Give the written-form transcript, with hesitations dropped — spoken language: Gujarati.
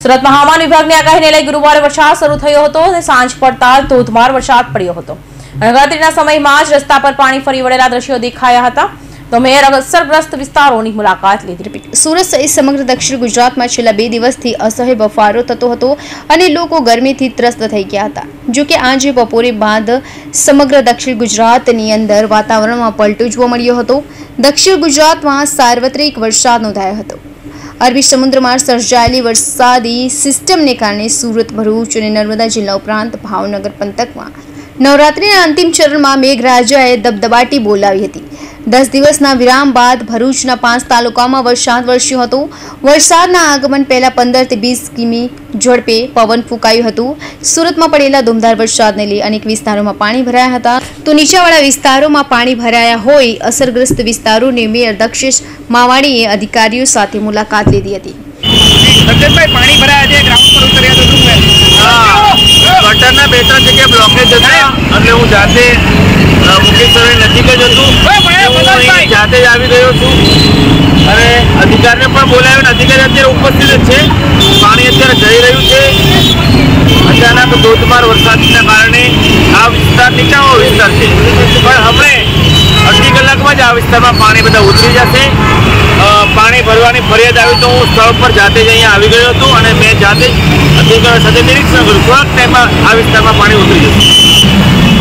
સુરતમાં હવામાન વિભાગની આગાહીને લઈ ગુરુવારે વરસાદ શરૂ થયો હતો અને સાંજ પડતા ધોધમાર વરસાદ પડ્યો હતો। નવરાત્રીના સમયમાં જ રસ્તા પર પાણી ફરી વળેલા દ્રશ્યો દેખાયા હતા। તો મેયર અસરગ્રસ્ત વિસ્તારોની મુલાકાત લીધી। સુરત સહિત સમગ્ર દક્ષિણ ગુજરાતમાં છેલ્લા 2 દિવસથી અસહ્ય બફારો થતો હતો અને લોકો ગરમીથી ત્રસ્ત થઈ ગયા હતા। જો કે આજે બપોરે બાદ સમગ્ર દક્ષિણ ગુજરાતની અંદર વાતાવરણમાં પલટો જોવા મળ્યો હતો। દક્ષિણ ગુજરાતમાં સાર્વત્રિક વરસાદ નોંધાયો હતો। અરબી સમુદ્રમાં સર્જાયેલી વરસાદી સિસ્ટમને કારણે સુરત, ભરૂચ અને નર્મદા જિલ્લા ઉપરાંત ભાવનગર પંથકમાં નવરાત્રીના અંતિમ ચરણમાં મેઘરાજાએ દબદબાટી બોલાવી હતી। 10 દિવસના વિરામ બાદ ભરૂચના 5 તાલુકામાં વરસાદ વરસ્યો હતો। વરસાદના આગમન પહેલા 15 થી 20 કિમી ઝડપે પવન ફૂંકાયું હતું। સુરતમાં પડેલા ધોધમાર વરસાદને લઈ અનેક વિસ્તારોમાં પાણી ભરાયા હતા। તો નીચાણવાળા વિસ્તારોમાં પાણી ભરાયા હોય અસરગ્રસ્ત વિસ્તારોની મેયર દક્ષેશ માવાણીએ અધિકારીઓ સાથે મુલાકાત લીધી હતી। પાણી ભરાયા છે, ગ્રાઉન્ડ પર ઉતર્યા તો ગટરના 2-3 જગ્યાએ બ્લોકેજ હતા એટલે હું જાતે મુકેશ સરે નજીક જ હતું, જાતે જ આવી ગયો છું અને અધિકારીને પણ બોલાવ્યો અને અધિકારી અત્યારે ઉપસ્થિત જ છે। પાણી અત્યારે જઈ રહ્યું છે। અચાનક ધોધમાર વરસાદના કારણે આ વિસ્તાર નીચાણવાળો વિસ્તાર છે, પણ હમણે અડધી કલાકમાં જ આ વિસ્તારમાં પાણી બધા ઉતરી જશે। પાણી ભરવાની ફરિયાદ આવી તો હું સ્થળ પર જાતે જ અહીંયા આવી ગયો હતો અને મેં જાતે જ અધિકારીઓ સાથે નિરીક્ષણ કર્યું। થોડાક ટાઈમમાં આ વિસ્તારમાં પાણી ઉતરી જશે।